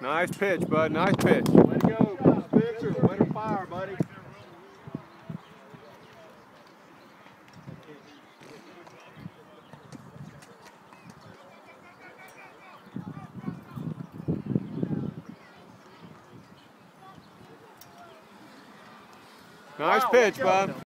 Nice pitch, bud. Nice pitch. Way to go, pitcher. Way to fire, buddy. Nice pitch, bud.